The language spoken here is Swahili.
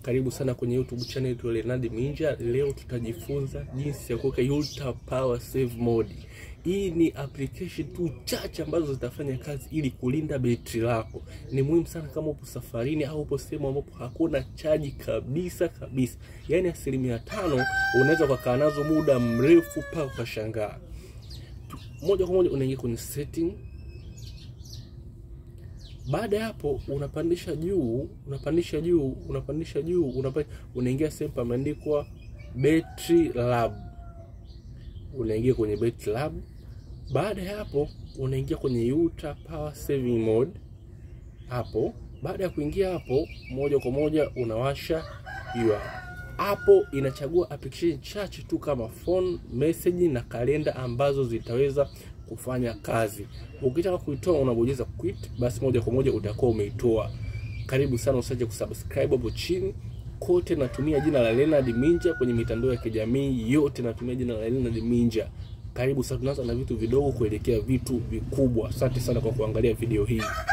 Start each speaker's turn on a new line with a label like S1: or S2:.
S1: Karibu sana kwenye YouTube channel yetu Leonard Minja. Leo tutajifunza jinsi ya kuweka ultra power save mode. Hii ni application tu chache ambazo zitafanya kazi ili kulinda betri lako. Ni muhimu sana kama upo safarini au upo sehemu ambapo hakuna chaji kabisa. Yaani 5% unaweza kukaa nazo muda mrefu mpaka ukashangaa. Moja kwa moja unaingia kwenye setting. Baada ya hapo unapandisha juu, unaingia sehemu pameandikwa battery lab. Unaingia kwenye battery lab. Baada ya hapo unaingia kwenye ultra power saving mode. Hapo baada ya kuingia hapo moja kwa moja unawasha hiyo. Hapo inachagua application chache tu kama phone, message na kalenda ambazo zitaweza kufanya kazi. Ukitaka kuitoa unabonyeza quit, basi moja kwa moja utakuwa umeitoa. Karibu sana, usije kusubscribe hapo chini. Kote natumia jina la Leonard Minja kwenye mitandao ya kijamii yote, natumia jina la Leonard Minja. Karibu sana, tunaanza na vitu vidogo kuelekea vitu vikubwa. Asante sana kwa kuangalia video hii.